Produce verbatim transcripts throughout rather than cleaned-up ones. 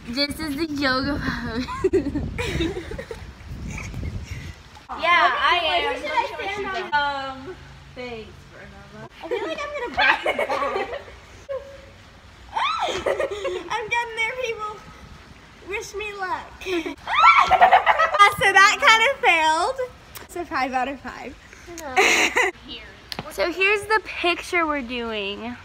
This is the yoga pose. Yeah, I am. Where should I stand on? Um, thanks, Bernella. I feel like I'm gonna break your back. I'm getting there, people. Wish me luck. So that kind of failed. So five out of five. So here's the picture we're doing.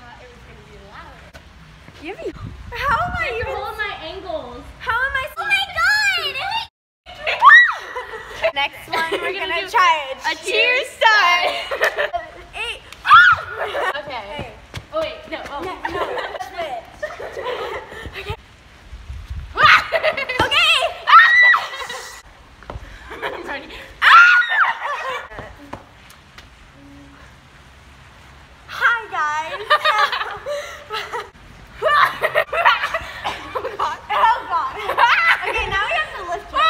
You have, how am I even? Hold my ankles. How am I? Oh my god! Next one, we're gonna, gonna try it. A cheer sign. Eight. Okay. Eight. Oh wait, no. Oh. No, no. Switch. Okay. Okay. I'm ready. Hi guys. Oh god. Oh god. Okay, now we have to lift it.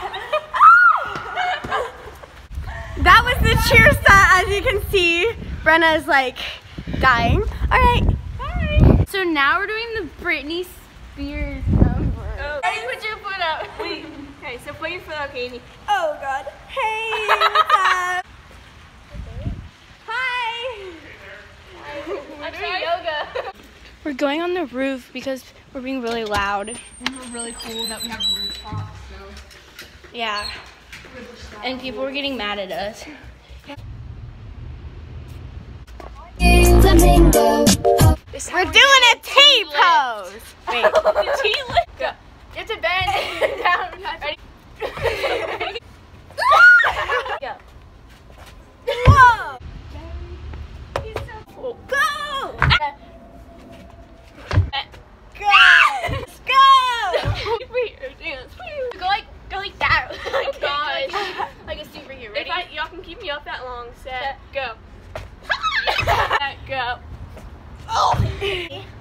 That was the cheer stunt. As you can see, Brenna is like dying. All right. Bye. So now we're doing the Britney Spears number. Oh. Hey, put your foot up. Wait. Okay, so put your foot up, Katie. Oh god. Hey, what's up? Hi. I'm doing yoga. We're going on the roof because we're being really loud. And we're really cool that we have rooftops, so. Yeah. And people were getting mad at us. We're doing a T pose. Wait. The T lift. Go. You have to bend down. Ready? Go. Whoa. He's so cool. Go. Uh, Go. Let's go. Superhero dance. Go like, go like that. Like, Oh, gosh. Like, like a superhero. Ready? If I, y'all can keep me up that long. Set, go. Set, go. Oh.